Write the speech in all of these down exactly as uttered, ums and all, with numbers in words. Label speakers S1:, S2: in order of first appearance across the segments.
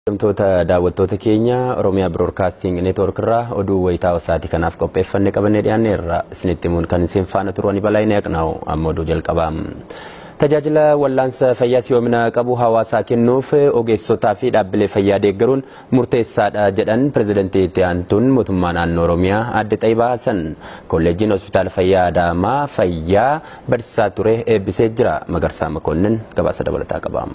S1: Toota daawwattoota keenya Oromiyaa Broadcasting Network irraa oduu wayitaa osaatii kanaaf qopheeffannee qabannee dhiyaanneerra isinitti himuun kan isin faana turanii bal'inaan eegnaa amma oduu jalqabaa. Tajaajila wallaansa fayyaa si'oomina qabu hawaasaa kennuuf ogeessotaa fi dhaabbilee fayyaa deeggaruun murteessaadha jedhan pirezidantii itti aantuun mootummaa naannoo Oromiyaa Aadde Xaayibaa Hasan. Kolleejjiin hospitaala fayyaa Adaamaa fayyaa barsiisaa ture eebbisee jira. Magarsaa Makonnin gabaasa dabalataa qaba.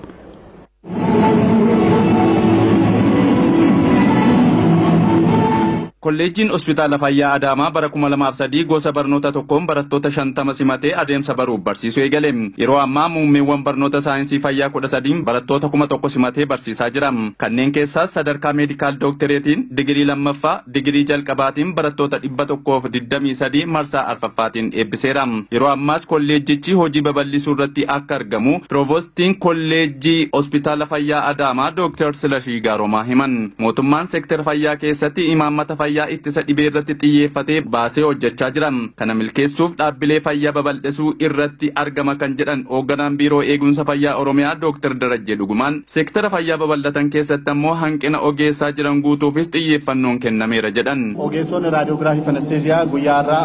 S2: Kolleejjiin hospitaala fayyaa Adaamaa bara kuma lamaaf sadii gosa barnoota tokkoon barattoota shantama simatee adeemsa baruuf barsiisuu eegale. Yeroo ammaa muummeewwan barnoota saayinsii fayyaa kudha sadiin barattoota kuma tokko simatee barsiisaa jira. Kanneen keessaas sadarkaa meedikaal dooktereetiin digirii lammaffaa digirii jalqabaatiin barattoota dhibba tokkoof digdamii sadii marsaa arfaffaatiin eebbiseera. Yeroo ammaas kolleejjichi hojii babal'isuu irratti akka argamu piroovostiin kolleejjii hospitaala fayyaa Adaamaa Dooktar Silashii Gaaromaa himan. Mootummaan seektara fayyaa keessatti imaammata fayyaa ittisa dhibee irratti xiyyeeffatee baasee hojjechaa jira. Kana milkeessuuf dhaabbilee fayyaa babal'isuu irratti argama kan jedhan hoogganaan biiroo eegumsa fayyaa Oromiyaa Dooktar Darajjee Dhugumaan seektara fayyaa babal'atan keessatti ammoo hanqina ogeessaa jiran guutuufis xiyyeeffannoon kennameera jedhan.
S3: Ogeessonni raadiyoogiraafii anesteeziyaa guyyaa irraa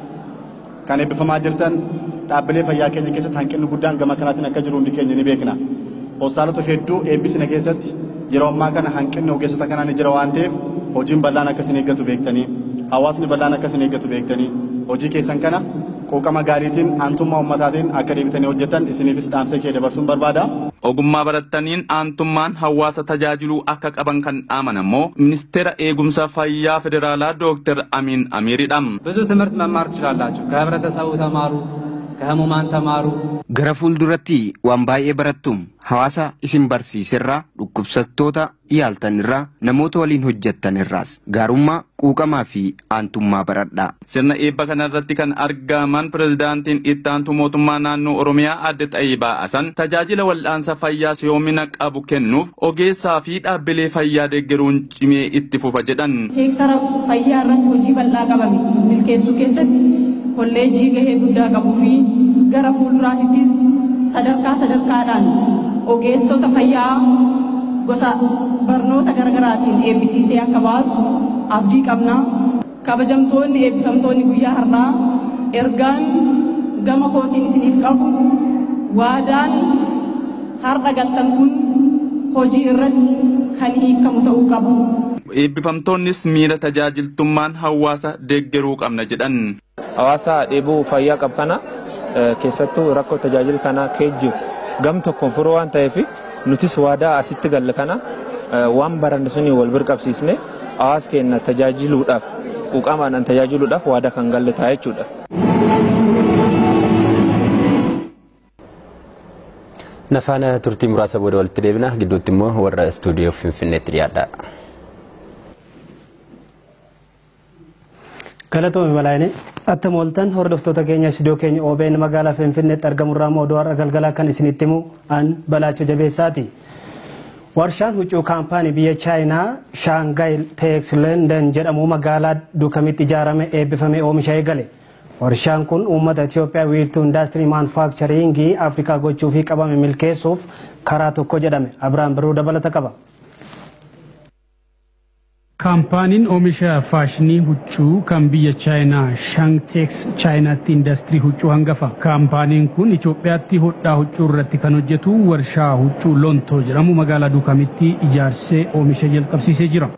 S3: kan eebbifamaa jirtan dhaabbilee fayyaa keenya keessatti hanqinni guddaan gama kanaatiin akka jiru hundi keenya ni beekna. Hospitaalota hedduu eebbisne keessatti yeroo ammaa kana hanqinni ogeessota kanaa ni jira waan ta'eef hojiin bal'aan akkasiin eeggatu beektanii hawaasni bal'aan akkasiin eeggatu beektanii hojii keessan kana quuqama gaariitiin aantummaa ummataatiin akka deebitanii hojjetan isiniifis dhaamsa kee dabarsuun barbaada.
S2: Ogummaa barattaniin aantummaan hawaasa tajaajiluu akka qaban kan dhaaman ammoo ministeera eegumsa fayyaa federaalaa Dooktar Amiin Amiiridha.
S4: ብዙ ትምህርት መማር ትችላላችሁ ከህብረተሰቡ ተማሩ ከህሙማን ተማሩ
S5: gara fuulduratti waan baay'ee barattum hawaasa isin barsiiserraa dhukkubsattoota yaaltanirraa namoota waliin hojjettanirraas gaarummaa quuqamaa fi aantummaa baradhaa.
S2: Sirna eebba kanarratti kan argaman pirezidaantiin itti aantuu mootummaa naannoo Oromiyaa Aadde Xaayibaa Hasan tajaajila wal'aansa fayyaa si'oomina qabu kennuuf ogeessaa fi dhaabbilee fayyaa deeggaruun cimee itti fufa jedhan.
S6: Seektara fayyaa irratti hojii bal'aa qabame milkeessuu keessatti kolleejjii gahee guddaa qabuu fi gara fuulduraattis sadarkaa sadarkaadhaan ogeessota fayyaa gosa barnoota garaagaraatiin eebbisiisee akka baasu abdii qabna. Kabajamtoonni eebbifamtoonni guyyaa har'aa ergaan gama kootiin isiniif qabu waadaan har'a galtan kun hojii irratti kan hiikamu ta'uu qabu.
S2: Eebbifamtoonnis miira tajaajiltummaan hawaasa deeggaruu qabna jedhan.
S7: Hawaasa dheebuu fayyaa qabu kana keessattuu rakkoo tajaajila kana keejjiru gam tokkoon furuu waan ta'eef nutis waadaa asitti galle kana waan baranne suni wal bira qabsiisne hawaasa keenya tajaajiluudhaaf quuqamaadhaan tajaajiluudhaaf waadaa kan galle ta'a jechuudha.
S1: Nafaana turtii muraasa booda walitti deebina gidduutti immoo warra istuudiyoo Finfinneetti dhiyaadha.
S8: Galatoomii balaayini atta mooltan hordoftoota keenya istuudiyoo keenya O B N magaalaa Finfinneetti argamurraa oduu har'a galgalaa kan isinitti himu an Balaachoo Jabeessaati. Warshaan huccuu kaampaanii biyya Chaayinaa Shaangaay Teeks London jedhamu magaalaa Dukamitti ijaarame eebbifamee oomisha eegale. Warshaan kun uummata Itoophiyaa wiirtuu indaastirii maanufaaktcharingii Afrikaa gochuu fi qabame milkeessuuf karaa tokko jedhame. Abiraan Birruu dabalata qaba.
S9: Kaampaaniin oomisha faashinii huccuu kan biyya Chaayinaa Shangtex Chaayinaatti indaastirii huccuu hangafa. Kaampaaniin kun Itoophiyaatti hodhaa huccuu irratti kan hojjetu warshaa huccuu Lontoo jedhamu magaalaa Dukamitti ijaarsee oomisha jalqabsiisee jira.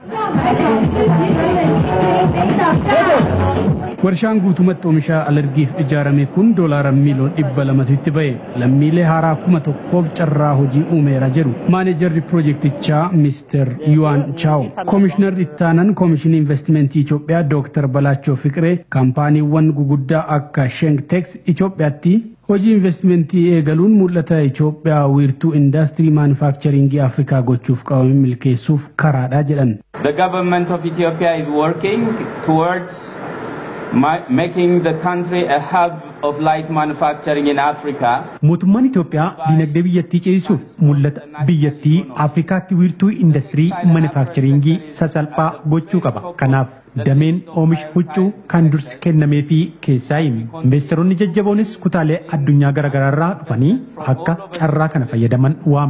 S9: Warshaan guutumatti oomisha alergiif ijaarame kun doolaara miiliyoona dhibba lamatu itti ba'e. Lammiilee haaraa kuma tokkoof carraa hojii uumeera jedhu maaneejarri piroojeektichaa Mister Yuan Chao. Koomishinarri ittaanan koomishinii investimentii Itoophiyaa Dooktar Balaachoo Fiqiree kaampaaniiwwan guguddaa akka Shengtex Itoophiyaatti hojii investimentii eegaluun mul'ata Itoophiyaa wiirtuu indaastirii maanufaaktcharingii Afrikaa gochuuf qabame milkeessuuf karaadha jedhan.
S10: The government of Ethiopia is working towards making the country a hub of light manufacturing in Africa.
S9: Mootummaan Itoophiyaa dinagdee biyyattii ceesisuuf mul'ata biyyattii Afrikaatti wiirtuu indaastirii maanufaaktcharingii sasalphaa gochuu qaba. Kanaaf dameen oomisha huccuu kan dursi kennamee fi keessaa himi. Investeeronni jajjaboonis kutaalee addunyaa garaagaraarraa dhufanii akka carraa kana fayyadaman waamna.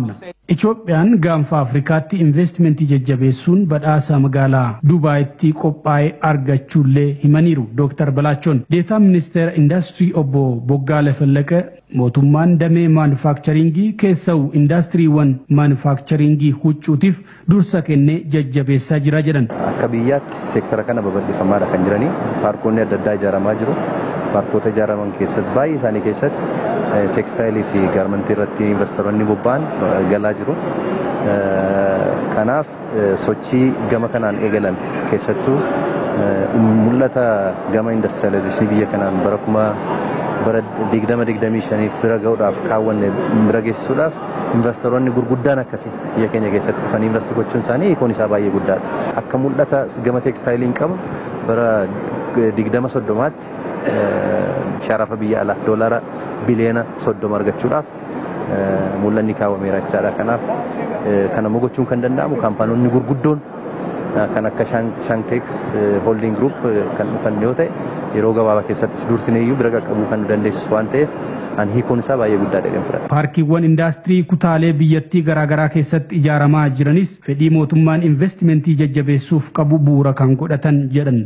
S9: Itoophiyaan gaanfa Afrikaatti investimentii jajjabeessuun badhaasa magaalaa Dubaayitti qophaa'ee argachuullee himaniiru. Dooktar Balaachoon deetaa ministeera indaastirii obbo Boggaale Fallaqee mootummaan damee maanufaaktcharingii keessa'u indaastiriiwwan maanufaaktcharingii huccuutiif dursa kennee jajjabeessaa jira jedhan.
S11: Akka biyyaatti seektara kana babal'ifamaadha kan jiranii paarkoonni adda addaa ijaaramaa jiru. Paarkoota ijaaraman keessatti baay'ee isaanii keessatti teekstaayilii fi gaarmentii irratti investoroonni bobba'an galaa jiru. Kanaaf sochii gama kanaan eegalan keessattuu mul'ata gama indastiriyaalaayizeshinii biyya kanaan bara kuma bara digdama digdamii shaniif bira ga'uudhaaf kaawwanne bira geessisuudhaaf investoroonni gurguddaan akkasii biyya keenya keessatti dhufanii investi gochuun isaanii hiikoon isaa baay'ee guddaadha. Akka mul'ata gama teekstaayiliin qabu bara digdama soddomaatti sharafa biyya alaa doolaara biliyoona soddoma argachuudhaaf mul'anni kaawwameera jechaadha. Kanaaf kana gochuun kan danda'amu kaampaanoonni gurguddoon kan akka Shantex Holding Group kan dhufan yoo ta'e yeroo gabaabaa keessatti dursineeyyuu bira qaqqabuu kan dandeessisu waan ta'eef an hiikoon isaa baay'ee guddaadha jedheen fudhadha.
S9: Paarkiiwwan indaastirii kutaalee biyyattii garaagaraa keessatti ijaaramaa jiranis fedhii mootummaan investimentii jajjabeessuuf qabu bu'uura kan godhatan jedhan.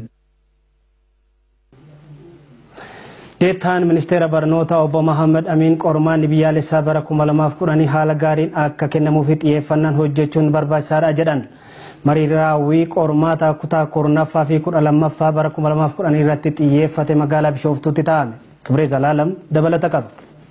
S9: Deetaan ministeera barnoota obbo Mohaammed Amiin qormaanni biyyaalessaa bara kuma lamaaf kudhanii haala gaariin akka kennamuufi xiyyeeffannaan hojjechuun barbaachisaadha jedhan. Marii raawwii qormaata kutaa kurnaffaa fi kudha lammaffaa bara kuma lamaaf kudhanii irratti xiyyeeffate magaalaa Bishooftuutti ta'ame. Kibree Zalaalam dabalata qaba.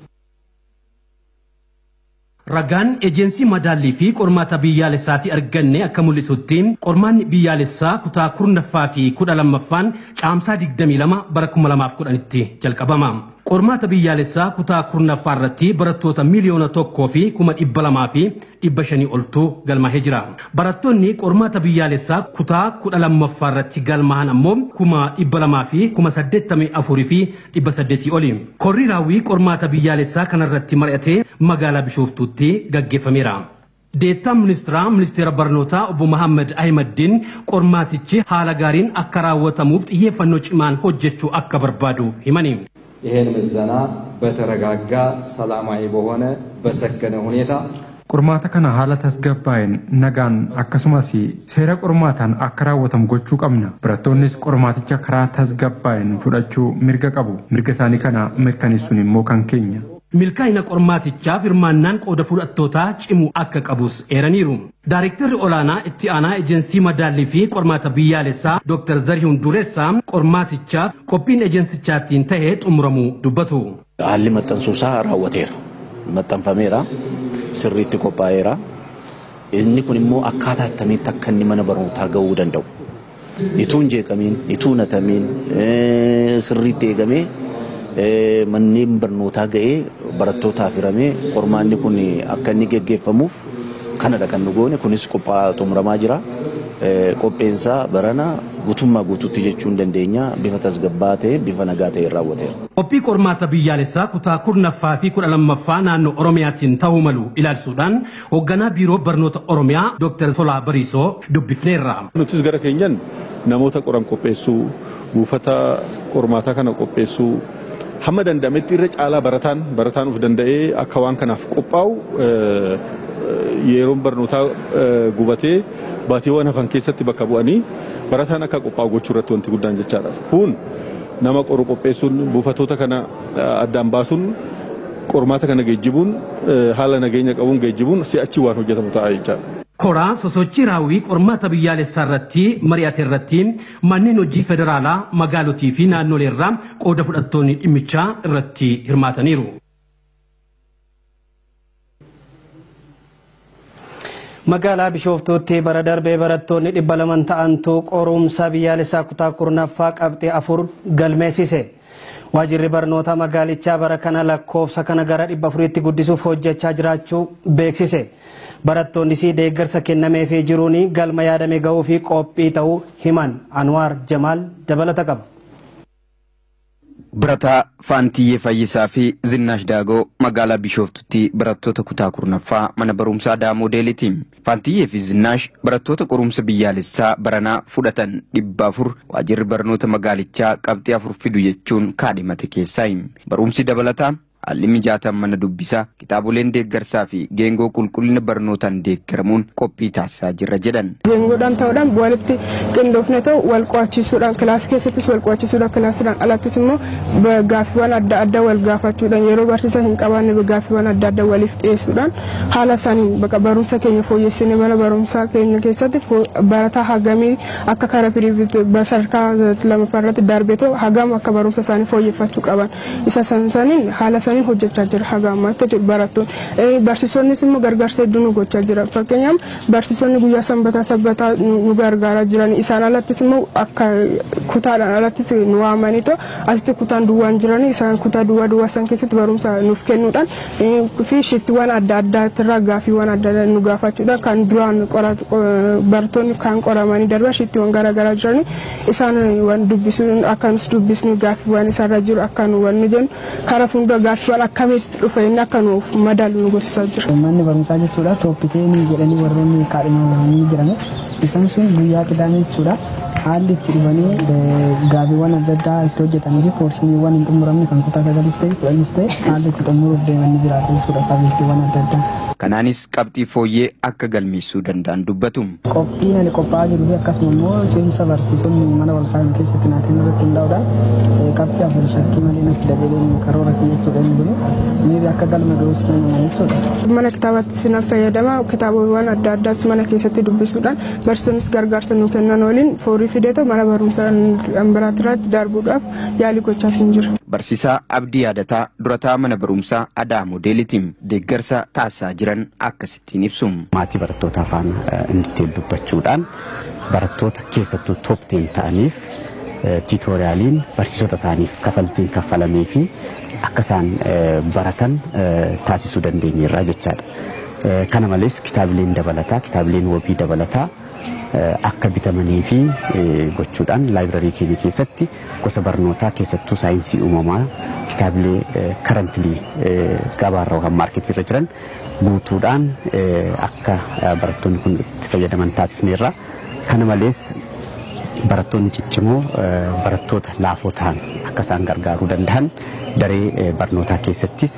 S12: Ragaan ejensii madaallii fi qormaata biyyaalessaati arganne akka mul'isutti qormaanni biyyaalessaa kutaa kurnaffaa fi kudha lammaffaan caamsaa digdamii lama bara kuma lamaaf kudhanitti jalqabama. Qormaata biyyaalessaa kutaa kurnaffaa irratti barattoota miliyoona tokkoo fi kuma dhibba lamaa fi dhibba shanii oltu galmaa'ee jira. Barattoonni qormaata biyyaalessaa kutaa kudha lammaffaa irratti galmaa'an ammoo kuma dhibba lamaa fi kuma saddeettamii afurii fi dhibba saddeetii oli. Korri raawwii qormaata biyyaalessaa kanarratti mari'atee magaalaa Bishooftuutti gaggeeffameera. Deetaan ministeera ministeera barnootaa obbo Mohaammed Ahimadiin qormaatichi haala gaariin akka raawwatamuuf xiyyeeffannoo cimaan hojjechuu akka barbaadu himani.
S13: ይሄን ምዘና በተረጋጋ ሰላማዊ በሆነ በሰከነ ሁኔታ
S14: qormaata kana haala tasgabbaa'een nagaan akkasumas seera qormaataan akka raawwatamu gochuu qabna. Barattoonnis qormaaticha karaa tasgabbaa'een fudhachuu mirga qabu. Mirga isaanii kana mirkaneessuun immoo kan keenya.
S12: Milkaa'ina qormaatichaaf hirmaannaan qooda fudhattootaa cimu akka qabus eeraniiru. Daarektarri olaanaa itti aanaa ejensii madaallii fi qormaata biyyaalessaa Dooktar Zarihun Dureessaa qormaatichaaf qophiin ejensichaatiin ta'ee xumuramuu dubbatu.
S15: Haalli maxxansuusaa raawwateera. Maxxanfameera. Sirriitti qophaa'eera. Inni kun immoo akkaataa attamiitti akka inni mana barnootaa ga'uu danda'u. Ituun jeeqamiin, ituun hatamiin sirriitti eegamee manneen barnootaa ga'ee barattootaaf hiramee qormaanni kun akka inni geggeeffamuuf kanadha kan nu goone. Kunis qophaa xumuramaa jira. Qopheensaa barana guutummaa guutuutti jechuun dandeenya bifa tasgabbaa ta'e bifa nagaa ta'een raawwateera.
S12: Qophii qormaata biyyaalessaa kutaa kurnaffaa fi kudha lammaffaa naannoo Oromiyaatiin ta'uu malu ilaalchisuudhaan hoogganaa biiroo barnoota Oromiyaa Dooktar Tolaa Bariisoo dubbifneerra.
S16: Nutis gara keenyan namoota qoran qopheessuu, buufata qormaataa kana qopheessuu hamma danda'ametti irra caalaa barataan barataan of danda'ee akka waan kanaaf qophaa'u yeroon barnootaa gubatee baatiiwwan hafan keessatti bakka bu'anii barataan akka qophaa'u gochuu irratti wanti guddaan jechaadha. Kun nama qoru qopheessuun buufatoota kana addaan baasuun qormaata kana geejjibuun haala nageenya qabuun geejjibuun si'achi waan hojjetamu ta'a jechaadha.
S12: Koraa sosochii raawwii qormaata biyyaalessaa irratti mari'ate irratti manneen hojii federaalaa magaalotii fi naannolee irraa qooda fudhattoonni dhimmichaa irratti hirmaataniiru.
S8: Magaalaa Bishooftuutti bara darbee barattoonni dhibba lama ta'antu qorumsa biyyaalessaa kutaa kurnaffaa qabxii afur galmeessise. Waajjirri barnoota magaalichaa bara kana lakkoofsa kana gara dhibba afuriitti guddisuuf hojjechaa jiraachuu beeksise. Barattoonnis deeggarsa kennameefii jiruun galma yaadame ga'uu fi qophii ta'uu himan. Anwaar Jamaal dabalata qaba.
S5: Barataa Faantiyyee Fayyisaa fi Zinnaash Daagoo magaalaa Bishooftuutti barattoota kutaa kurnaffaa mana barumsaa Daamodeeliiti. Faantiyyee fi Zinnaash barattoota qorumsa biyyaalessaa baranaa fudhatan dhibba afur waajjirri barnoota magaalichaa qabxii afur fidu jechuun kaadhimate keessaa. Barumsi dabalataa haalli mijaataan mana dubbisaa kitaaboleen deeggarsaa fi geengoo qulqullina barnootaan deeggaramuun qophii taasisaa jirra jedhan.
S17: Geengoodhaan ta'uudhaan walitti qindoofne ta'u wal qo'achiisuudhaan kilaasii keessattis wal qo'achiisuudhaan kilaasiidhaan alattis immoo gaaffiiwwan adda addaa wal gaafachuudhaan yeroo barsiisaa hin qabaanne gaaffiiwwan adda addaa waliif dhiyeessuudhaan haala isaaniin bakka barumsa keenya fooyyessine mana barumsaa keenya keessatti barataa hagamii akka karaa piriivii sadarkaa lammaffaa irratti darbee ta'u hagam akka barumsa isaanii fooyyeffachuu qaban isa saniin haala isaaniin hojjechaa jira hagamaatti barattoonni barsiisonnis immoo gargaarsa hedduu nu gochaa jira fakkeenyaaf barsiisonni guyyaa sanbataa sabbataa nu gargaaraa jiran isaan alattis immoo akka kutaadhaan alattis nu waamanii ta'u asitti kutaan duwwaan jiran isaan kutaa duwwaa duwwaa san keessatti barumsa nuuf kennuudhaan fi shittiiwwan adda addaattirraa gaaffiiwwan adda addaa nu gaafachuudhaan kan duraan barattoonni kan qoramanii darban shittiiwwan garaagaraa jiran isaan waan dubbisuun akka nus dubbisnu gaaffiiwwan isaarra jiru akka nu wannu jennu karaa fuuldura gaaffiiwwan akkamitti dhufe inni akka nuuf madaalu nu goosisaa jira.
S18: Manni barumsaa jechuudha tooppiteen jedhanii warroonni kaadhimamanii jiran isaan sun guyyaa qidaamee jechuudha haalli itti dhufanii gaaffiiwwan adda addaa itti hojjetanii fi poorshiiniiwwan hin xumuramne kan kutaa sagalis ta'e kudhanis ta'e haalli itti xumuruuf deemanii jiraatu jechuudha sabiiwwan adda addaa.
S5: Kanaanis qabxii fooyyee akka galmeessuu danda'an dubbatu.
S18: Qophiin ani qophaa'aa jiru fi akkasuma immoo cimsa barsiisonni mana barumsaa keessatti naa kennu irratti hundaa'uudhaan qabxii afur shakkii malee natti dabaleen karoora keenya jechuudha inni kun miiri akka galma ga'us nama jechuudha.
S17: Mana kitaabaatti sinaaf fayyadama kitaabawwan adda addaas mana keessatti dubbisuudhaan barsiisonnis gargaarsa nu kennan waliin foorii fideeto mana barumsaa biraatti darbuudhaaf yaalii gochaa hin jiru.
S5: Barsiisaa Abdii Yaadataa durataa mana barumsaa Adaa Moodeelitiin deeggarsa taasisaa jiran akkasittiin ibsu.
S19: Maatii barattootaa faana inni dubbachuudhaan barattoota keessattuu toop teen ta'aniif tiitooriyaaliin barsiisota isaaniif kafaltiin kaffalamee fi akka isaan baratan taasisuu dandeenyeerra jechaadha. Kana malees kitaabileen dabalataa kitaabileen wabii dabalataa akka bitamanii fi gochuudhaan laayibrarii keenya keessatti gosa barnootaa keessattuu saayinsii uumamaa kitaabilee karantilii gabaarra yookaan maarketii irra jiran guutuudhaan akka barattoonni kun itti fayyadaman taasisneerra. Kana malees barattoonni ciccimoo barattoota laafoo ta'an akka isaan gargaaruu danda'an daree barnootaa keessattis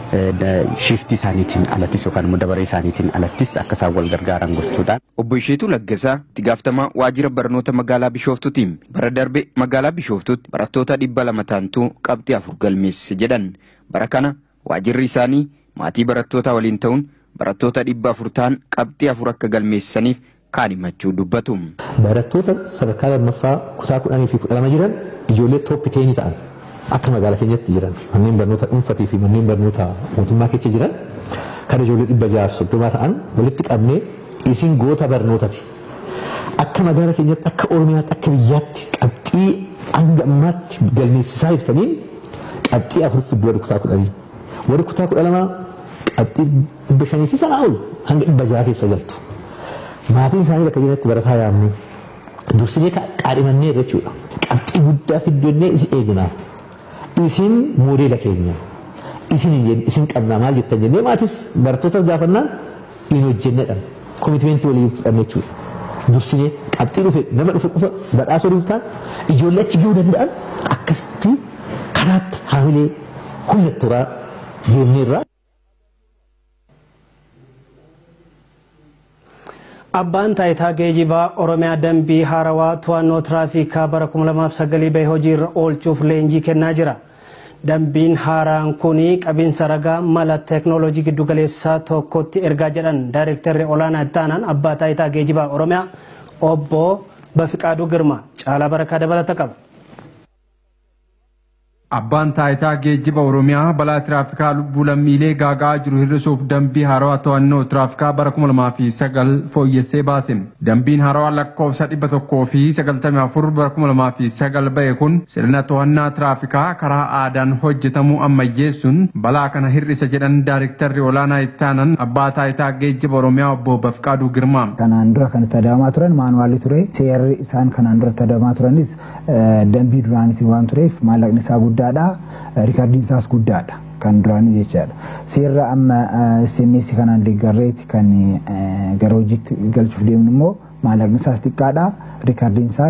S19: shiftii isaaniitiin alattis yookaan immoo dabaree isaaniitiin alattis akka isaan wal gargaaran gochuudhaan.
S5: Obbo Isheetuu Laggasaa itti gaafatamaa waajjira barnoota magaalaa Bishooftuutiin bara darbe magaalaa Bishooftuutti barattoota dhibba lama ta'antu qabxii afur galmeesse jedhan. Bara kana waajjirri isaanii maatii barattootaa waliin ta'uun barattoota dhibba afur ta'an qabxii afur akka galmeessaniif kaan himachuu dubbatu.
S20: Barattoota sadarkaa lammaffaa kutaa kudhanii fi kudha lama jiran ijoollee tooppiteenii ta'an akka magaalaa keenyatti jiran manneen barnoota dhuunfatii fi manneen barnoota mootummaa keessa jiran kan ijoollee dhibba jaaf soddomaa ta'an walitti qabnee isin goota barnootati. Akka magaalaa keenyatti akka Oromiyaatti akka biyyaatti qabxii hanga ammaatti galmeessisaa jirtaniin qabxii afur fidduu warri kutaa kudhanii. Warri kutaa kudha lamaa qabxii dhibba shanii fi sanaa ol hanga dhibba jaha keessa galtu. Maatiin isaanii bakka jiranitti barataa yaamnu dursinee qaadhimannee jechuudha. Qabxii guddaa fidduu isin eegnaa. Isin moodeela keenya isin isin qabnaa maal jettan jennee maatis barattootas gaafannaan hin hojjennedha. Koomitimentii waliin fudhanne jechuudha. Dursinee qabxii dhufe nama dhufe qofa badhaasa waliin ta'an ijoollee achi gahuu danda'an akkasitti kanaatti haamilee humna turaa deemneerra.
S8: Abbaan taayitaa geejjibaa Oromiyaa dambii haarawaa to'annoo tiraafikaa bara kuma lamaaf sagalii bahee hojiirra oolchuuf leenjii kennaa jira. Dambiin haaraan kuni qabiinsa ragaa mala teeknooloojii giddugaleessaa tokkotti ergaa jedhan daayirektarri olaanaa itti aanaan abbaa taayitaa geejjibaa Oromiyaa obbo Bafiqaaduu Girmaa caalaa barakaa dabalata qaba.
S14: Abbaan taayitaa geejjiba Oromiyaa balaa tiraafikaa lubbuu lammiilee gaagaa jiru hir'isuuf dambii haarawaa to'annoo tiraafikaa bara kuma lamaa fi sagal fooyyessee baase. Dambiin haarawaa lakkoofsa dhibba tokkoo fi sagaltamii afur bara kuma lamaa fi sagal ba'e kun sirna to'annaa tiraafikaa karaa aadaan hojjetamuu ammayyeessuun balaa kana hir'isa jedhan daayirektarri olaanaa itti aanan abbaa taayitaa geejjiba Oromiyaa obbo Bafiqaaduu Girmaa.
S18: Kanaan dura kan itti adeemaa turan maanuwaalii ture. Seerri isaan kanaan dura itti adeemaa turanis dambii duraanitiin waan tureef maallaqni isaa guddaadha. Rikardiin isaas guddaadha kan duraanii jechaadha. Seerra amma simmeessi kanaan deeggarreeti kan gara hojiitti galchuuf deemnu immoo maallaqni isaas xiqqaadha. Rikardiin isaas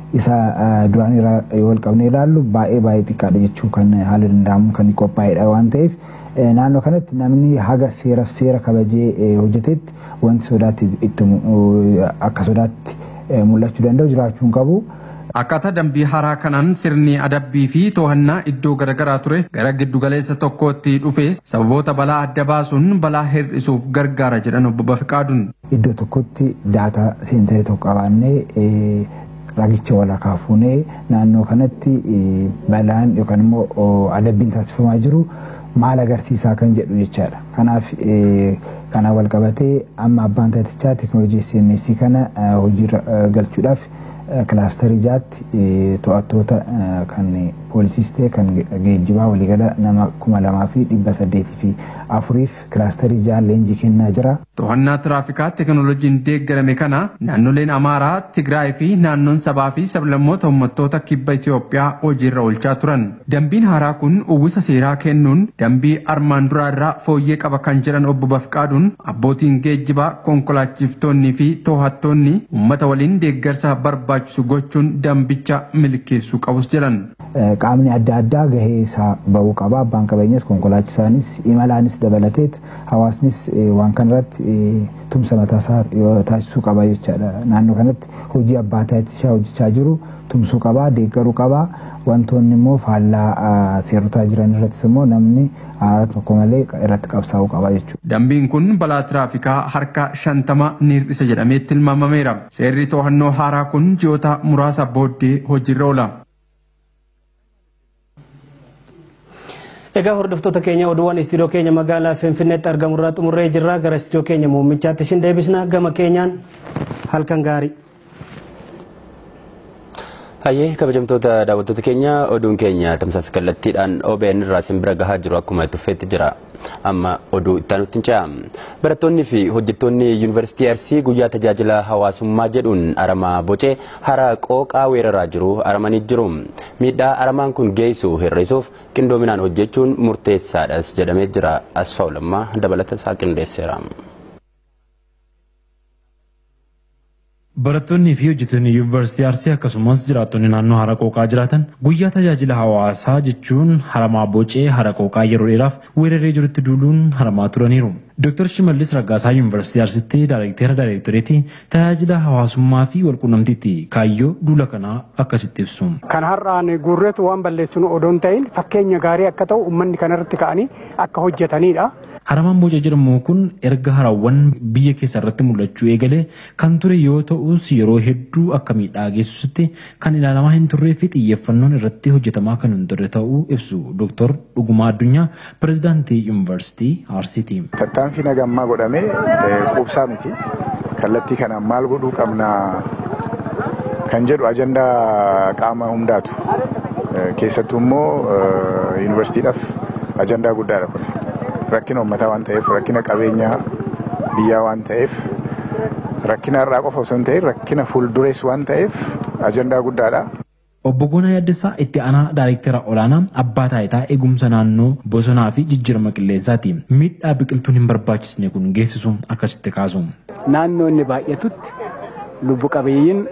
S18: isa duraan irraa yoo wal qabnee ilaallu baay'ee baay'ee xiqqaadha jechuu kan haala danda'amu kan qophaa'edha waan ta'eef naannoo kanatti namni haga seeraaf seera kabajee hojjetetti wanti sodaatti itti akka sodaatti mul'achuu danda'u jiraachuu qabu.
S14: Akkaataa dambii haaraa kanaan sirni adabbii fi to'annaa iddoo garaagaraa ture gara giddu galeessa tokkootti dhufee sababoota balaa adda baasuun balaa hir'isuuf gargaara jedhan obbo Bafiqaaduun.
S18: Iddoo tokkotti daataa seentaree tokko qabaannee ragicha walakkaa fuunee naannoo kanatti balaan yookaan immoo adabbiin taasifamaa jiru maal agarsiisaa kan jedhu jechaadha. Kanaaf kana wal qabatee amma abbaan taatichaa teekinooloojii S M S kana hojiirra galchuudhaaf kilaasterii jaatti to'attoota kan poolisiis ta'e kan geejjibaa waliigala nama kuma lamaa fi dhibba saddeetii fi afuriif kilaasterii jaan leenjii kennaa jira.
S14: To'annaa tiraafikaa teekinooloojiin deeggarame kana naannoleen Amaaraa, Tigraay fi naannoon sabaa fi sablammoota uummattoota kibba Itoophiyaa hojiirra oolchaa turan. Dambiin haaraa kun uwwisa seeraa kennuun dambii armaan duraa irraa fooyyee qaba kan jedhan obbo Bafiqaaduun abbootiin geejjibaa, konkolaachiftonnii fi to'attoonni uummata waliin deeggarsa barbaachisu gochuun dambicha milkeessuu qabus jedhan.
S18: Qaamni adda addaa gahee isaa bahuu qaba. Abbaan qabeenyaas konkolaachisaanis imalaanis dabalateet hawaasnis waan kanarratti tumsa mataasaa taasisuu qaba jechaadha. Naannoo kanatti hojii abbaa taayitichaa hojjechaa jiru tumsuu qaba, deeggaruu qaba. Wantoonni immoo faallaa seerotaa jiran irrattis immoo namni haala tokko malee irratti qabsaa'uu qaba jechuudha.
S14: Dambiin kun balaa tiraafikaa harka shantama ni hir'isa jedhamee tilmaamameera. Seerri to'annoo haaraa kun ji'oota muraasa booddee hojiirra oola.
S8: Egaa hordoftoota keenya oduuwwan istiidiyoo keenya magaalaa Finfinneetti argamu irraa xumurree jirra. Gara istiidiyoo keenya muummichaatti isin deebisna. Gama keenyaan halkan gaarii.
S1: Hayyee kabajamtoota daawwattoota keenya oduun keenya tamsaasa kallattiidhaan O B N irraa isin bira gahaa jiru akkuma itti fufeetti jira. Amma oduu itti aanutti ce'a. Barattoonni fi hojjettoonni yuunivarsiitii Arsii guyyaa tajaajila hawaasummaa jedhuun aramaa bocee hara qooqaa weeraraa jiru aramanii jiru. Miidhaa aramaan kun geessu hir'isuuf qindoominaan hojjechuun murteessaadhas jedhamee jira. Asfaaw Lammaa dabalata isaa qindeesseera.
S21: Barattoonni fi hojjettoonni yuunivarsiitii Arsii akkasumas jiraattonni naannoo hara qooqaa jiraatan guyyaa tajaajila hawaasaa jechuun haramaa bocee hara qooqaa yeroo dheeraaf weeraree jirutti duuluun haramaa turaniiru. Dooktar Shimallis Raggaasaa yuunivarsiitii Arsiitti daayirektera daayirektoreetii tajaajila hawaasummaa fi walquunnamtiitti kaayyoo duula kanaa akkasitti ibsu.
S22: Kan har'aan guurreetu waan balleessinu odoon ta'in fakkeenya gaarii akka ta'u uummanni kanarratti ka'anii akka hojjetanidha.
S21: Haramaan bocee jedhamu kun erga harawwan biyya keessa irratti mul'achuu eegalee kan ture yoo ta'us yeroo hedduu akka miidhaa geessisutti kan ilaalamaa hin turree fi xiyyeeffannoon irratti hojjetamaa kan hin turre ta'uu ibsu Dooktor Dhugumaa Addunyaa pirezidaantii yuunivarsiitii Arsiiti.
S23: Tattaanfii nagammaa godhamee quubsaa miti. Kallattii kanaan maal godhuu qabna kan jedhu ajandaa qaama hundaatu. Keessattuu immoo yuunivarsiitiidhaaf ajandaa guddaadha kun. Rakkina uummataa waan ta'eef, rakkina qabeenyaa biyyaa waan ta'eef, rakkina har'aa qofa osoo hin ta'in rakkina fuuldurees waan ta'eef ajandaa guddaadha.
S21: Obbo Goonaa Yaaddeessaa itti aanaa daayirektera olaanaa abbaa taayitaa eegumsa naannoo bosonaa fi jijjiirama qilleensaati. Miidhaa biqiltuun hin barbaachisne kun geessisu akkasitti kaasu.
S24: Naannoo inni baay'atutti lubbu qabeeyyiin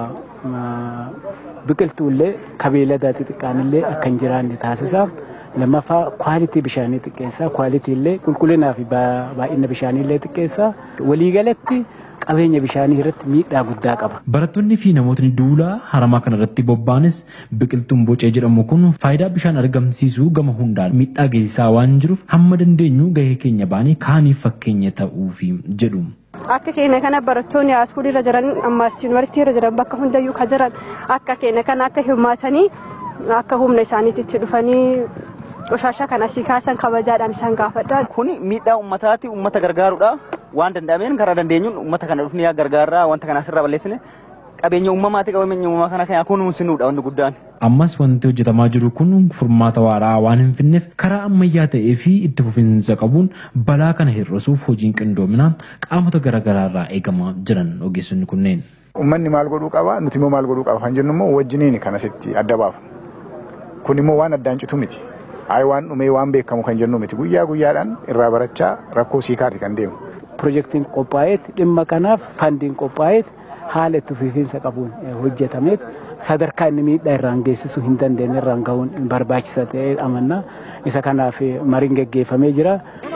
S24: biqiltuullee qabeellada xixiqqaanillee akka hin jiraanne taasisa. Lammaffaa kwaalitii bishaanii xiqqeessa. Kwaalitii illee qulqullinaa fi baay'ina bishaanii illee xiqqeessa. Waliigalatti qabeenya bishaanii irratti miidhaa guddaa qaba.
S21: Barattoonni fi namootni duula haramaa kana irratti bobba'anis biqiltuun bocee jedhamu kun faayidaa bishaan argamsiisuu gama hundaan miidhaa geessisaa waan jiruuf hamma dandeenyu gahee keenya baanee kaaniif fakkeenya ta'uufi jedhu.
S25: Akka keenya kana barattoonni haaskuulii irra jiran ammas yuunivarsiitii irra jiran bakka hundayyuu kan jiran akka keenya kana akka hirmaatanii akka humna isaaniitti itti dhufanii qoshasha kana si kaasan kabajaadhaan isaan gaafadha.
S26: Kun miidhaa uummataati, uummata gargaaruudha. Waan danda'ameen karaa dandeenyuun uummata kana dhufnee gargaarraa wanta kana asirraa balleessine qabeenya uumamaati qabeenya uumamaa kana kan kunuunsinuudha wanti guddaan.
S21: Ammas wanti hojjetamaa jiru kun furmaata waaraa waan hin finneef karaa ammayyaa ta'ee fi itti fufinsa qabuun balaa kana hir'isuuf hojiin qindoominaa qaamota garaagaraa irraa eegamaa jiran ogeessonni kunneen.
S23: Uummanni maal godhuu qaba nuti immoo maal godhuu qaba kan jennu immoo wajjiniin kan asitti adda baafu. Kun immoo waan addaan citu miti. Ayi waan dhumee waan beekamu kan jennu miti guyyaa guyyaadhaan irraa barachaa rakkoo siikaati kan deemu.
S24: Pirojektiin qophaa'eet dhimma kanaaf fandiin qophaa'eet haala itti fufiinsa qabuun hojjetameet sadarkaa inni miidhaa irraan geessisuu hin dandeenye irraan gahuun barbaachisa ta'ee amanna. Isa kanaaf mariin geggeeffamee jira.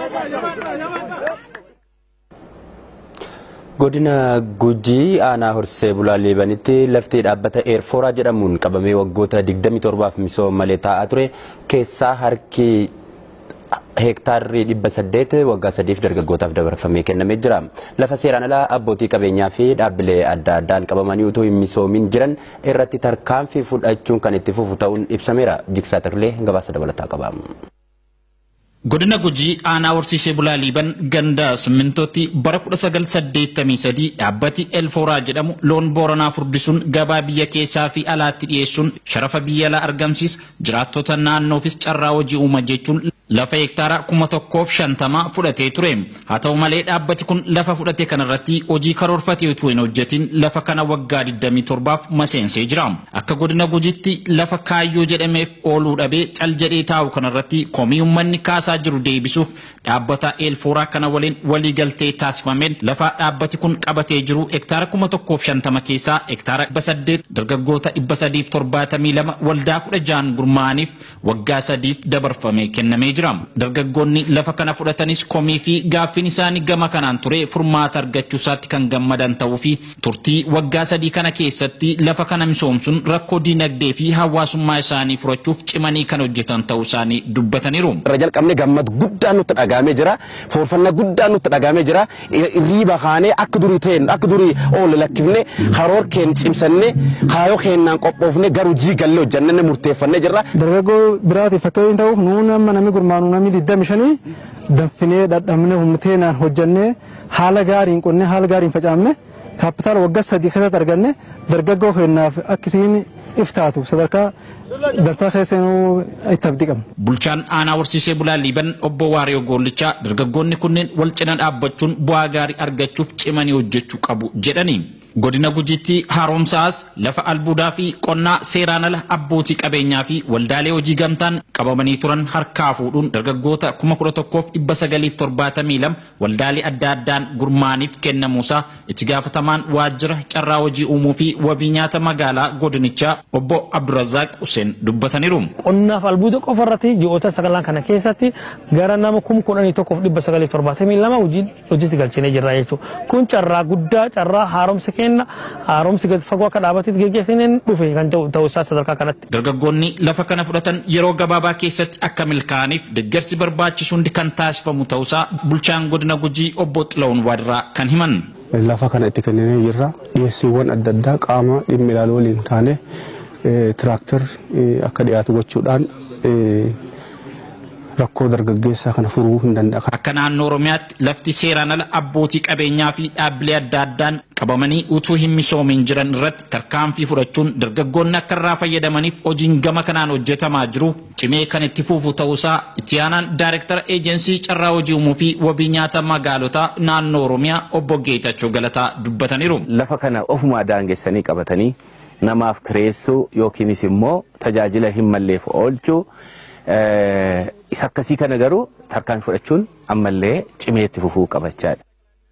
S1: Godina Gujii aanaa Horsee Bulaa Liibanitti lafti dhaabbata Eerfooraa jedhamuun qabamee waggoota digdamii torbaaf misooma malee taa'aa ture keessaa harki hektaarri dhibba saddeet waggaa sadiif dargaggootaaf dabarfamee kennamee jira. Lafa seeraan alaa abbootii qabeenyaa fi dhaabbilee adda addaan qabamanii utuu hin misoomin jiran irratti tarkaanfii fudhachuun kan itti fufu ta'uun ibsameera. Jigsaa Taklee gabaasa dabalataa qaba.
S2: Godina Gujii aanaa Horsiisee Bulaa Liiban ganda simintootti bara kudha sagal saddeettamii sadii dhaabbati Eerfooraa jedhamu loon Booranaa furdisuun gabaa biyya keessaa fi alaatti dhiyeessuun sharafa biyya alaa argamsiis jiraattota naannoofis carraa hojii uuma jechuun lafa hektaara kuma tokkoof shantama fudhatee ture. Haa ta'u malee dhaabbati kun lafa fudhate kanarratti hojii karoorfatee utuu hin hojjetin lafa kana waggaa digdamii torbaaf maseensee jira. Akka godina Gujiitti lafa kaayyoo jedhameef ooluu dhabee cal jedhee taa'u kanarratti komii uummanni kaasaa jiru deebisuuf dhaabbata Eerfooraa kana waliin waliigaltee taasifameen lafa dhaabbati kun qabatee jiru hektaara kuma tokkoof shantama keessaa hektaara dhibba saddeet dargaggoota dhibba sadiif torbaatamii lama waldaa kudha jaan gurmaa'aniif waggaa sadiif dabarfamee kennamee jira. Dargaggoonni lafa kana fudhatanis komii fi gaaffiin isaanii gama kanaan ture furmaata argachuu isaatti kan gammadan ta'uu fi turtii waggaa sadii kana keessatti lafa kana misoomsuun rakkoo dinagdee fi hawaasummaa isaanii furachuuf cimanii kan hojjetan ta'uu isaanii dubbataniiru.
S3: Gammad guddaan nutti dhagaamee jira. Foorfannaa guddaan nutti dhagaamee jira. Riiba kaanee akka durii ta'een akka durii oolu lakkifne haroor keen cimsanne haayoo keennaan qophoofne garuu jii gallee hojjannee murteeffannee jirra.
S4: Dargaggoo biraatiif akka hin ta'uuf nuun amma namni gurmaanu namni digdami shanii danfinee dadhabnee humnateenaan hojjannee haala gaariin qonnee haala gaariin facaafne kaapitaala waggaa sadii keessatti arganne dargaggoo keennaaf akkasiin iftaatu sadarkaa dansaa keessanuu itti abdii qabna.
S2: Bulchaan aanaa Horsiisee Bulaa Liiban obbo Waariyoo Goollichaa dargaggoonni kunneen wal cina dhaabbachuun bu'aa gaarii argachuuf cimanii hojjechuu qabu jedhanii. Godina Gujiitti haaromsaas lafa albuudaa fi qonnaa seeraan ala abbootii qabeenyaa fi waldaalee hojii gamtaan qabamanii turan harkaa fuudhuun dargaggoota kuma kudha tokkoof dhibba sagaliif torbaatamii lama waldaalee adda addaan gurmaa'aniif kennamuusaa itti gaafatamaan waajjira carraa hojii uumuu fi wabii nyaata magaalaa godinichaa obbo Abdurrazzaaq Hussein dubbataniiru.
S6: Qonnaaf albuuda qofarratti ji'oota sagalan kana keessatti gara nama kuma kudhanii tokkoof dhibba sagaliif torbaatamii lama hojiitti galchinee jirra jechuudha. Kun carraa guddaa carraa haaromsa kenna haaromsi gad fagoo akka dhaabatitti geggeessineen dhufe kan ta'u isaa sadarkaa kanatti.
S2: Dargaggoonni lafa kana fudhatan yeroo gabaabaa keessatti akka milkaa'aniif deeggarsi barbaachisuun kan taasifamu ta'uusaa bulchaan godina Gujii obbo Xilahuun Waadiraa kan himan.
S7: Lafa kana itti kennamee jirra. Dhiyeessiiwwan adda addaa qaama dhimmi ilaaluu waliin taane tiraaktar akka dhiyaatu gochuudhaan rakkoo dargaggeessaa kana furuu hin danda'a.
S2: Akka naannoo Oromiyaatti lafti seeraan ala abbootii qabeenyaa fi dhaabbilee adda addaan qabamanii utuu hin misoomin jiran irratti tarkaanfii fudhachuun dargaggoonni akka irraa fayyadamaniif hojiin gama kanaan hojjetamaa jiru cimee kan itti fufu ta'uusaa itti aanaan daayirektara eejensii carraa hojii uumuu fi wabii nyaata magaalotaa naannoo Oromiyaa obbo Geetachoo Galataa dubbataniiru.
S10: Lafa kana ofumaa daangessanii qabatanii namaaf kireessuu yookiinis immoo tajaajila hin malleef oolchuu isa akkasii kana garuu tarkaanfii fudhachuun ammallee cimee itti fufuu qabachaadha.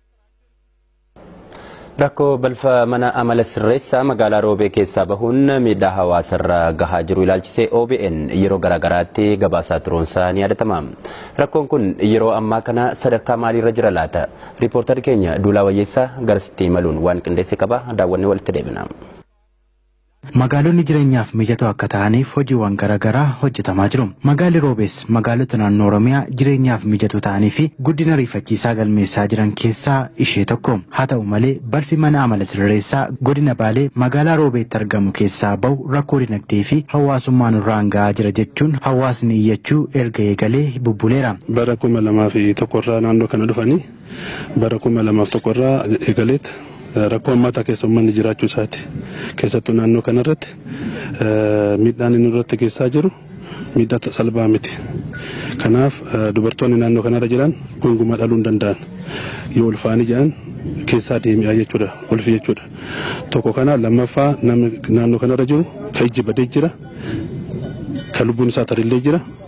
S1: Rakkoo balfa mana amala sirreessaa magaalaa Roobee keessaa bahuun miidhaa hawaasarra gahaa jiru ilaalchisee O B N yeroo garaagaraatti gabaasaa turuunsaa ni yaadatama. Rakkoon kun yeroo ammaa kana sadarkaa maaliirra jira laata? Riippoortarri keenya Duulaa Wayyeessaa garasitti imaluun waan qindeesse qaba. Daawwannee walitti deebina.
S27: Magaalonni jireenyaaf mijatoo akka ta'aniif hojiiwwan garaagaraa hojjetamaa jiru. Magaalli Roobees magaalota naannoo Oromiyaa jireenyaaf mijatoo ta'anii fi guddina riifachiisaa galmeessaa jiran keessaa ishee tokko. Haa ta'u malee balfi mana amala sirreessaa godina Baalee magaalaa Roobeetti argamu keessaa bahu rakkoo dinagdee fi hawaasummaa nurraan gahaa jira jechuun hawaasni iyyachuu erga eegalee bubbuleera.
S7: Bara kuma lamaa fi tokkorraa naannoo kana dhufanii bara kuma lamaaf tokkorraa eegaleet rakkoo ammataa keessa uummanni jiraachuu isaati. Keessattuu naannoo kanarratti miidhaan inni irratti geessaa jiru miidhaa salphaa miti. Kanaaf dubartoonni naannoo kanarra jiran gonkumaa dhaluu hin danda'an. Yoo ulfaanii jedhan keessaa deemi'aa jechuudha. Ulfi jechuudha. Tokko kana lammaffaa naannoo kanarra jiru kan ijji badee jira. Kan lubbuun isaa tarillee jira.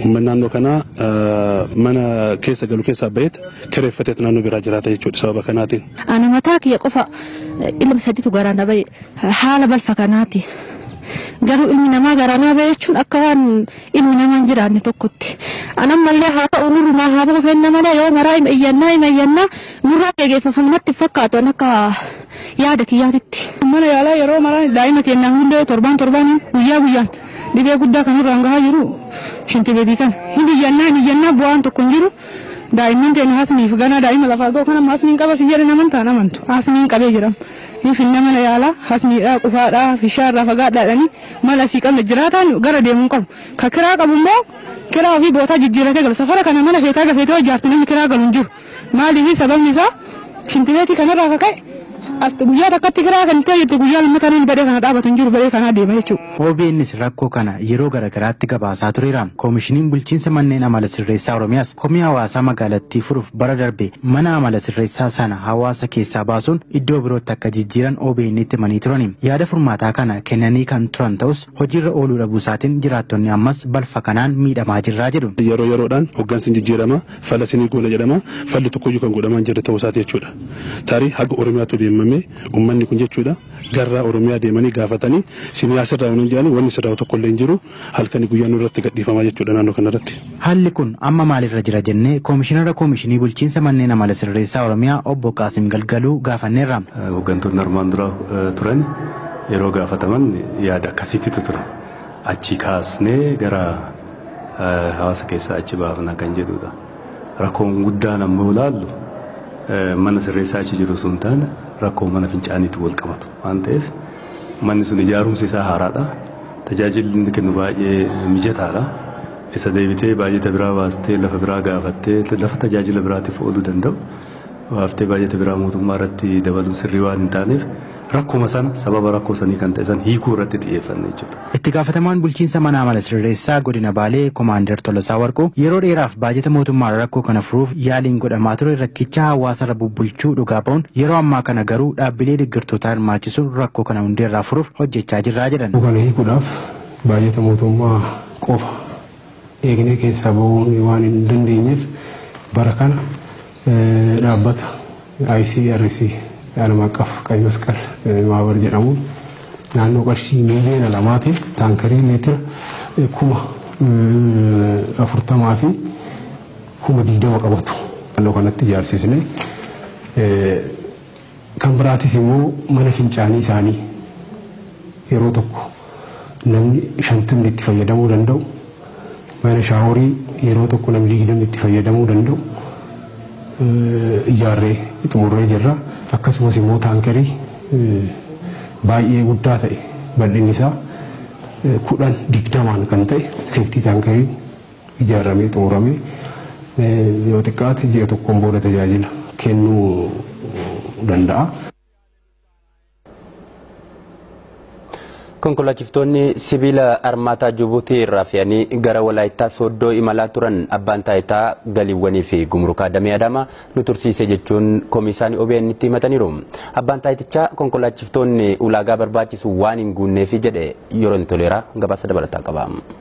S7: uummanni kana mana keessa galu keessa baay'eet kireeffatee naannoo biraa jiraata jechuudha sababa kanaatiin.
S9: Ana mataa kiyya qofa ilma sadiitu garaan dhabe haala balfa kanaati. Garuu ilmi namaa garaanaa bahe jechuun akka waan ilmi namaa hin jiraanne tokkotti. Anam mallee haa ta'u nurrumaa haa bahu fenna malee yoo maraa hima iyyannaa hima iyyannaa nurraa geeggeeffamatti fakkaatu an akka yaada kiyyaatitti.
S11: Mana yaalaa yeroo maraa daa'ima kennaa hundee torbaan torbaan guyyaa guyyaan dhibee guddaa kan irraan gahaa jiru shinti beebii kana. Hin iyyannaa hin iyyannaa bu'aan tokko hin jiru. Daa'imman teenya haasmiif ganaa daa'ima lafaa ga'u kana haasmiin qaba si jedhe namantaan amantu haasmiin qabee jedhama. Finna mana yaalaa haasmiidhaa qufaadhaa fishaarraa fagaadhaadhanii mala sii qabna jiraataan gara deemuu qabu. Ka kiraa qabu immoo kiraa ofii bootaa jijjiiratee gala safara kana mana feetaa gafeetee ijaartu namni kiraa galu hin jiru. Maaliif sababni isaa shintibeetii kanarraa kaka'e guyyaa takkatti kiraa kan ta'e jettu guyyaa lammataa namni badee kana dhaabatu hin jiru badee kanaa deema jechuudha.
S27: O B N rakkoo kana yeroo garaagaraatti gabaasaa tureera. Koomishiniin bulchiinsa manneen amala sirreessaa Oromiyaas komii hawaasaa magaalattii furuuf bara darbe mana amala sirreessaa sana hawaasa keessaa baasuun iddoo birootti akka jijjiiran O B N itti himanii turani. Yaada furmaataa kana kennanii kan turan ta'us hojiirra ooluu dhabuusaatiin jiraattonni ammas balfa kanaan miidhamaa jirraa jedhu.
S7: Yeroo yeroodhaan hoggansi jijjiirama fala sinii goola jedhama falli tokkoyyuu kan godhamaa hin jirre ta'uusaati jechuudha. Tarii haga Oromiyaatu deemame ummanni kun jechuudha garraa Oromiyaa deemanii gaafatanii siyaasarraa waan jedhanii wanni sirraa tokkollee hin jiru halkanii guyyaa nurratti gadhiifamaa jechuudha naannoo kanarratti.
S27: Haalli kun amma maalirra jira jennee koomishinara koomishinii bulchiinsa manneen amala sirreessaa Oromiyaa obbo Qaasim Galgaluu gaafanneerra.
S12: Hoggantoonni armaan dura turan yeroo gaafataman yaada akkasiitu tura. Achi kaasnee gara hawaasa keessaa achi baafna kan jedhudha. Rakkoon guddaan ammoo ilaallu mana sirreessaa achi jiru sun taane rakkoo mana fincaaniitu wal qabatu waan ta'eef manni sun ijaarumsi isaa haaraadha. Tajaajilli inni kennu baay'ee mijataadha. Isa deebitee baay'ata biraa baastee lafa biraa gaafattee lafa tajaajila biraatiif ooluu danda'u waaftee baay'ata biraa mootummaa irratti dabaluu sirrii waan hin taaneef rakkuma sana sababa rakkoo sanii kan ta'e san hiikuu irratti xiyyeeffanne jechuudha.
S27: Itti gaafatamaan bulchiinsa mana amala sirreessaa godina Baalee Komaander Tolosaa Warqoo yeroo dheeraaf baajata mootummaa rakkoo kana furuuf yaaliin godhamaa ture rakkicha hawaasarra bubbulchuu dhugaa ba'uun yeroo ammaa kana garuu dhaabbilee deeggartootaa hirmaachisuun rakkoo kana hundeerraa furuuf hojjechaa jirraa jedhan.
S13: Kana hiikuudhaaf baajata mootummaa qofa eegnee keessaa ba'uu waan hin dandeenyeef bara kana dhaabbata I C R C ዓለም አቀፍ ቀይ መስቀል ማህበር ጀዳሙ ናኖ ቀርሺ ሚሊዮን ለማቴ ታንከሪ ሊትር ኩማ አፍርተማ ፊ ኩማ ዲደማ ቀበቱ አለው ከነት ጃርሲስኔ ከምብራቲ ሲሞ መነ ፍንጫኒ ሳኒ የሮ ተኮ ነምኒ ሸንተም ሊትፈየደሙ ደንደው መነ ሻወሪ የሮ ተኮ ነምሊ ሊግደም ሊትፈየደሙ ደንደው ኢጃሬ ጥሙሬ ጀራ akkasumas immoo taankerii baay'ee guddaa ta'e bal'inni isaa kudhan digdamaan kan ta'e seeftii taankerii ijaaramee xumuramee yoo xiqqaate ji'a tokkoon booda tajaajila kennuu danda'a.
S1: Konkolaachiftonni sibiila armaataa Jibuutii irraa fe'anii gara Walaayittaa Sooddoo imalaa turan abbaan taayitaa galiiwwanii fi gumrukaa damee Adaamaa nu tursiise jechuun komisaanii O B N itti himataniiru. Abbaan taayitichaa konkolaachiftonni ulaagaa barbaachisu waan hin guunneef jedhe yeroo toleeraa gabaasa dabalataa qaba.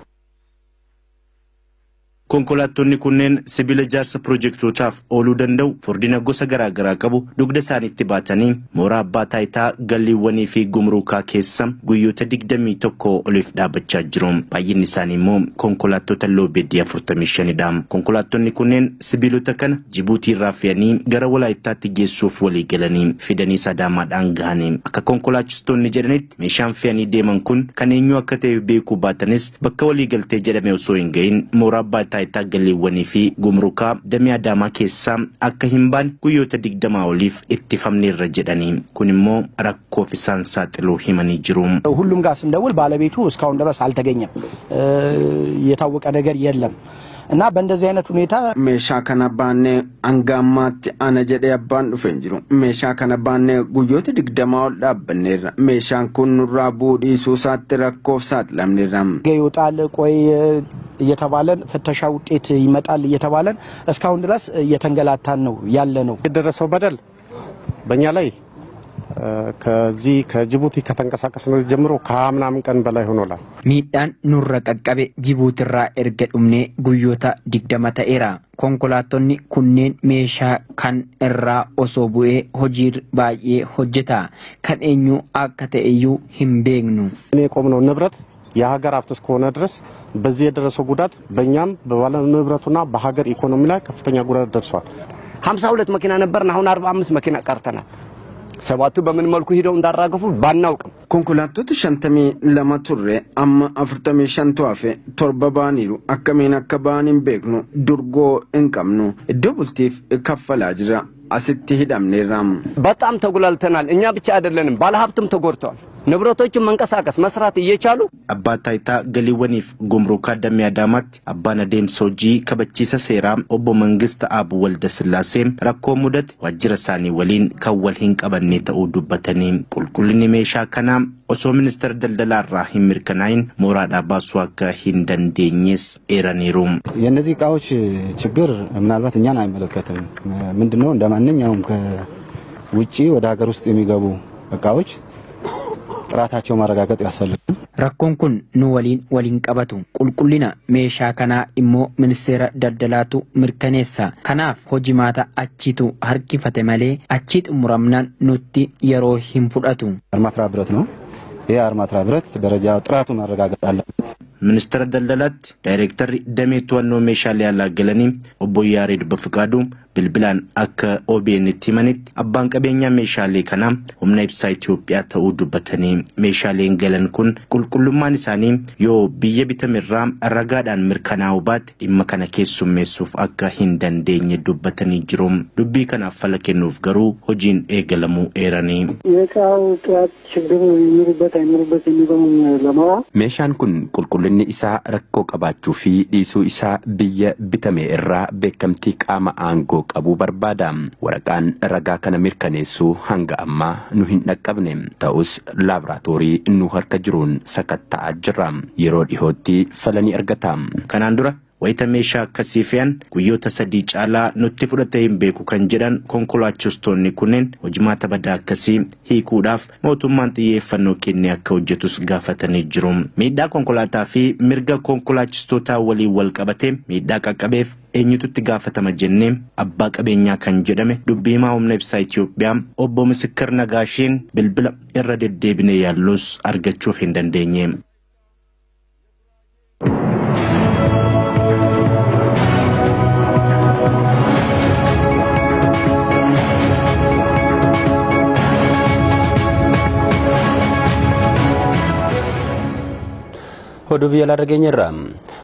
S15: Konkolaattonni kunneen sibiila ijaarsa piroojektootaaf ooluu danda'u furdina gosa garaa garaa qabu dugda isaaniitti baatanii mooraa abbaa taayitaa galiiwwanii fi gumrukaa keessa guyyoota digdamii tokko oliif dhaabachaa jiru. Baay'inni isaanii immoo konkolaattota loobeedii afurtamii shanidha. Konkolaattonni kunneen sibiilota kana Jibuutii irraa fe'anii gara Walaayittaatti geessuuf walii galanii fidanii Adaamaadhaan gahanii. Akka konkolaachistoonni jedhanitti meeshaan fe'anii deeman kun kan eenyu akka ta'e beekuu baatanis bakka walii galtee jedhame osoo hin gahin mooraa abbaa taayitaa galiiwwanii fi gumrukaa damee Adaamaa keessaa akka hin baane guyyoota digdamaa oliif ittifamneerra jedhanii kun immoo rakkoof isaan saaxiluu himanii jiru.
S16: ሁሉም ጋር ስንደውል ባለቤቱ እስካሁን ድረስ አልተገኘም የታወቀ ነገር የለም እና በእንደዚህ አይነት ሁኔታ
S17: ሜሻ ከነባኔ አንጋማት አነ ጀዴ አባን ዱፈን ጅሩ ሜሻ ከነባኔ ጉዮት ድግደማው ዳብኔራ ሜሻን ኩኑራ ቡዲ ሱሳት ረኮፍ ሳት ለምኔራም
S16: ይወጣል ቆይ እየተባለን ፍተሻ ውጤት ይመጣል እየተባለን እስካሁን ድረስ እየተንገላታን ነው ያለ ነው። የደረሰው በደል በእኛ ላይ
S3: ከዚህ ከጅቡቲ ከተንቀሳቀስን ጀምሮ ከሀምናምን ቀን በላይ ሆኖላል።
S5: ሚዳን ኑረ ቀቀበ ጅቡቲራ ኤርገዱምኔ ጉዮታ ዲግደማ ተኤራ ኮንኮላቶኒ ኩኔን ሜሻ ካን እራ ኦሶ ቡኤ ሆጂር ባዬ ሆጀታ ካን ኤኙ አካ ተኤዩ ሂምቤግኑ
S3: እኔ ቆምነው ንብረት የሀገር ሀብት እስከሆነ ድረስ በዚህ የደረሰው ጉዳት በእኛም በባለ ንብረቱና በሀገር ኢኮኖሚ ላይ ከፍተኛ ጉዳት ደርሷል።
S8: ሀምሳ ሁለት መኪና ነበርና አሁን አርባ አምስት መኪና ቀርተናል። ሰባቱ በምን መልኩ ሄደው እንዳራገፉ ባናውቅም
S17: ኮንኮላቶት ሸንተሚ ለማቱሬ አማ አፍርተሚ ሸንቷፌ ቶርባባኒሩ አከሜን አከባኒን ቤግኑ ዱርጎ እንቀምኑ ደቡልቲፍ ከፈላጅራ አስቲ ሂዳምኔራም
S8: በጣም ተጉላልተናል። እኛ ብቻ አይደለንም፣ ባለሀብትም ተጎድተዋል። ንብረቶችን መንቀሳቀስ መስራት እየቻሉ
S15: አባታይታ ገሊወኒፍ ጉምሩክ አደሚያ ዳማት አባነዴም ሶጂ ከበቺሰ ሴራም ኦቦ መንግስት አብ ወልደ ስላሴ ረኮ ሙደት ዋጅረሳኒ ወሊን ከወል ሂንቀበኔ ተኡዱበተኒ ቁልቁልኒ ሜሻ ከናም ኦሶ ሚኒስተር ደልደላራ ሂምርከናይን ሞራዳ ባሷካ ሂንደንዴኝስ ኤራኒሩም
S14: የነዚህ ቃዎች ችግር ምናልባት እኛን አይመለከትም። ምንድነው እንደማንኛውም ከውጪ ወደ ሀገር ውስጥ የሚገቡ እቃዎች ጥራታቸው ማረጋገጥ ያስፈልጋል።
S5: rakkoon kun nu waliin waliin qabatu qulqullina meeshaa kanaa immoo ministeera daldalaatu mirkaneessa. Kanaaf hojimaata achiitu harkifate malee achiit umuramnaan nutti yeroo hin fudhatu.
S14: አርማትራ ብረት ነው። ይሄ አርማትራ ብረት ደረጃው ጥራቱ ማረጋገጥ አለበት።
S15: ሚኒስተር ደልደላት ዳይሬክተር ደሜት ወኖ ሜሻል ያላገለኒ ኦቦ ያሬድ በፍቃዱ bilbilan akka O B N timanit abbaan qabeenya meeshaalee kana humna ibsaa Itoophiyaa ta'uu dubbatanii meeshaaleen galan kun qulqullummaan isaanii yoo biyya bitamirraa ragaadhaan mirkanaa'uu baate dhimma kana keessummeessuuf akka hin dandeenye dubbatanii jiru. Dubbii kanaaf fala kennuuf garuu hojiin eegalamuu eeranii.
S1: Meeshaan kun qulqullinni isaa rakkoo qabaachuu fi dhiisuu isaa biyya bitame irraa beekamtii qaama aangoo qabu barbaada. Waraqaan ragaa kana mirkaneessuu hanga ammaa nu hin dhaqqabne ta'us laaboraatoorii nu harka jiruun sakatta'aa jira. Yeroo dhihootti falani argata.
S15: Kanaan dura wayita meeshaa akkasii fe'an guyyoota sadii caalaa nutti fudhatee hin beeku kan jedhan konkolaachistoonni kunneen hojimaata badaa akkasii hiikuudhaaf mootummaan xiyyeeffannoo kennee akka hojjetus gaafatanii jiru. Miidhaa konkolaataa fi mirga konkolaachistootaa waliin wal qabatee miidhaa qaqqabeef eenyututti gaafatama jennee abbaa qabeenyaa kan jedhame dubbiimaa humna ibsaa Itoophiyaa obbo Misikir Nagaasheen bilbila irra deddeebine yaallus argachuuf hin dandeenye.
S1: Hoduu biyya largeenya irraa